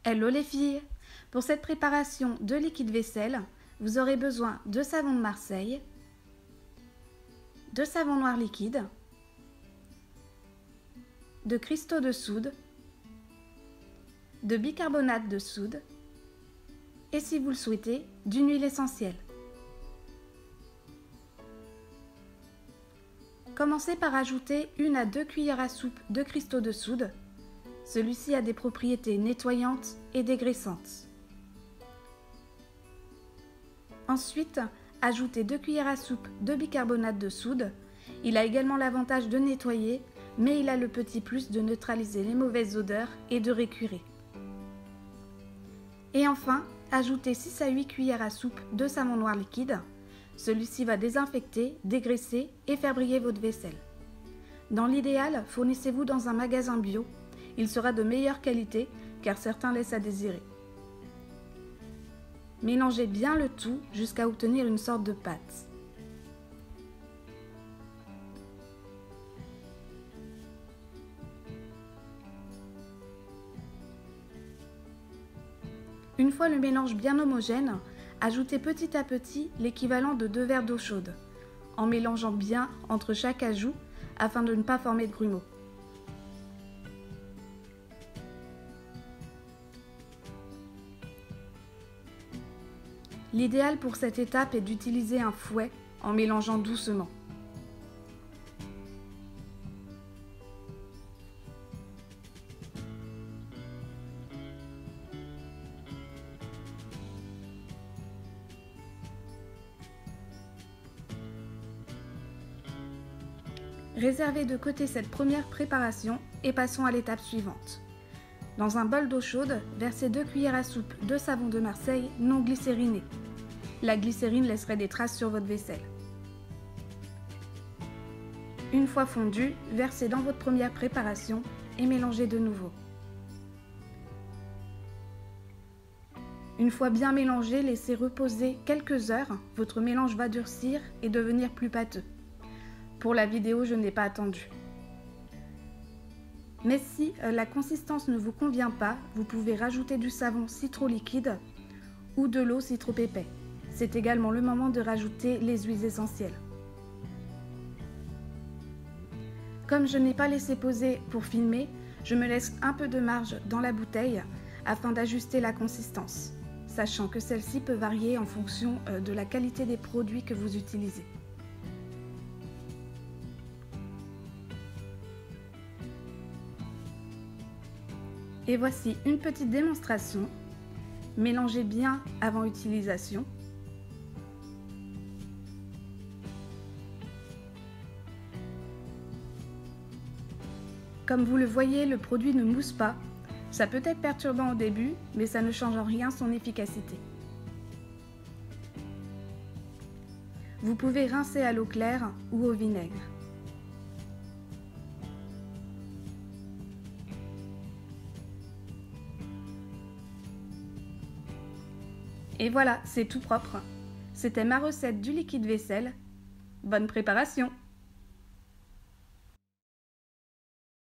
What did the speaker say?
Hello les filles! Pour cette préparation de liquide vaisselle, vous aurez besoin de savon de Marseille, de savon noir liquide, de cristaux de soude, de bicarbonate de soude et si vous le souhaitez, d'une huile essentielle. Commencez par ajouter 1 à 2 cuillères à soupe de cristaux de soude. Celui-ci a des propriétés nettoyantes et dégraissantes. Ensuite, ajoutez 2 cuillères à soupe de bicarbonate de soude. Il a également l'avantage de nettoyer, mais il a le petit plus de neutraliser les mauvaises odeurs et de récurer. Et enfin, ajoutez 6 à 8 cuillères à soupe de savon noir liquide. Celui-ci va désinfecter, dégraisser et faire briller votre vaisselle. Dans l'idéal, fournissez-vous dans un magasin bio. Il sera de meilleure qualité car certains laissent à désirer. Mélangez bien le tout jusqu'à obtenir une sorte de pâte. Une fois le mélange bien homogène, ajoutez petit à petit l'équivalent de 2 verres d'eau chaude, en mélangeant bien entre chaque ajout afin de ne pas former de grumeaux. L'idéal pour cette étape est d'utiliser un fouet en mélangeant doucement. Réservez de côté cette première préparation et passons à l'étape suivante. Dans un bol d'eau chaude, versez 2 cuillères à soupe de savon de Marseille non glycériné. La glycérine laisserait des traces sur votre vaisselle. Une fois fondu, versez dans votre première préparation et mélangez de nouveau. Une fois bien mélangé, laissez reposer quelques heures. Votre mélange va durcir et devenir plus pâteux. Pour la vidéo, je n'ai pas attendu. Mais si la consistance ne vous convient pas, vous pouvez rajouter du savon si trop liquide ou de l'eau si trop épais. C'est également le moment de rajouter les huiles essentielles. Comme je n'ai pas laissé poser pour filmer, je me laisse un peu de marge dans la bouteille afin d'ajuster la consistance, sachant que celle-ci peut varier en fonction de la qualité des produits que vous utilisez. Et voici une petite démonstration. Mélangez bien avant utilisation. Comme vous le voyez, le produit ne mousse pas. Ça peut être perturbant au début, mais ça ne change en rien son efficacité. Vous pouvez rincer à l'eau claire ou au vinaigre. Et voilà, c'est tout propre. C'était ma recette du liquide vaisselle. Bonne préparation!